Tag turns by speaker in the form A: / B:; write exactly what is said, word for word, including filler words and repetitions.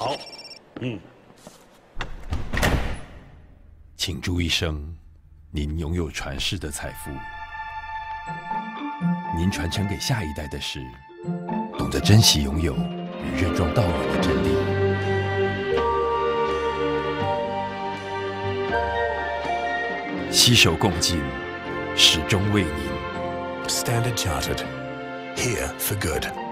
A: 好，嗯，
B: 请祝一生，您拥有传世的财富。您传承给下一代的是懂得珍惜拥有与任重道远的真理。携手共进，始终为您。
C: Standard Chartered. Here for good.